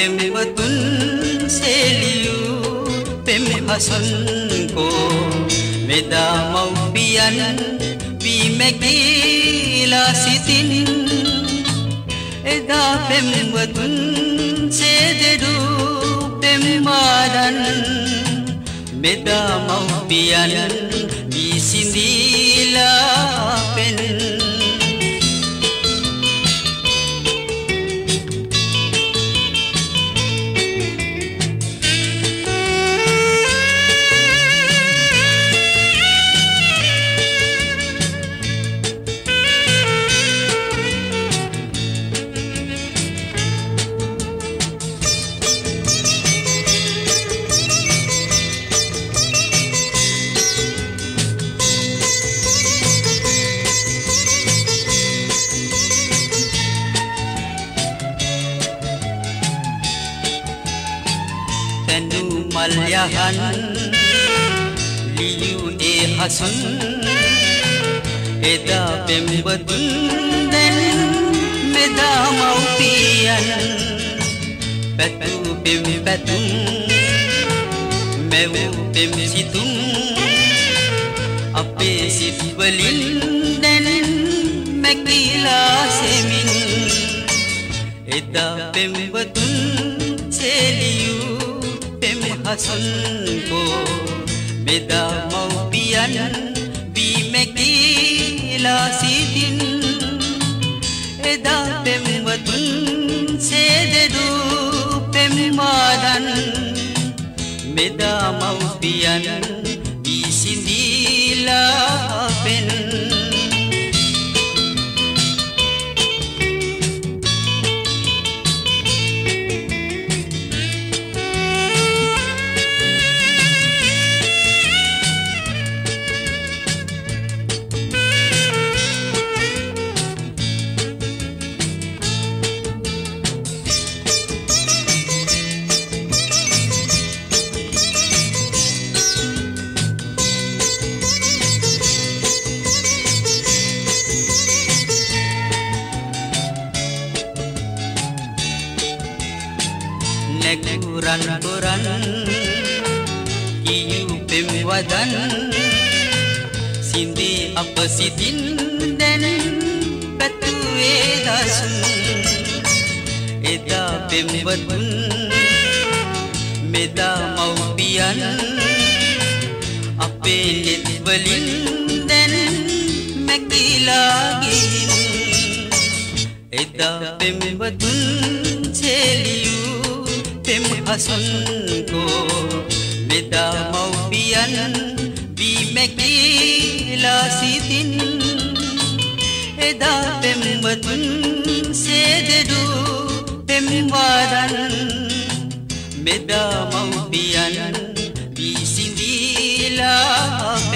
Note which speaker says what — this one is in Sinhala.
Speaker 1: පෙම්වතුන් සෙලියූ පෙම් හසුන් කෝ මෙදා මව්පියන් විමැකිලා සිටින් එදා පෙම්වතුන් සෙදෙඩු පෙම්මාදන් මෙදා මව්පියන් විසිඳීලා පෙන් මල් යහන් ලියු ඒ හසුන් එදා පෙම්වතුන් දැන් මෙදා මව්පියන් පැතු පෙම් පැතුම් මෙව් පෙම් සිතුම් අපේ සිත් වලින් දැන් මැකිලා සෙමින් එදා පෙම්වතුන් සෙලියු හසුන් කෝ මෙදා මව්පියන් විමැකිලා සිටින් එදා පෙම්වතුන් සෙදෙඩු පෙම්මාදන් මෙදා මව්පියන් විසිඳීලා පෙන් නැගුරන් පුරන් කියු පෙම් වදන් සිඳී අප සිතින් දැන් පැතුවේ දසුන් එදා පෙම්වතුන් මෙදා මව්පියන් අපේ නෙත් වලින් දැන් මැකිලා ගිහින් එදා පෙම්වතුන් සෙලියු පෙම් හසුන් කෝ මෙදා මව්පියන් විමැකිලා සිටින් එදා පෙම්වතුන් සෙදෙඩු පෙම්වාදන් මෙදා මව්පියන් විසිඳීලා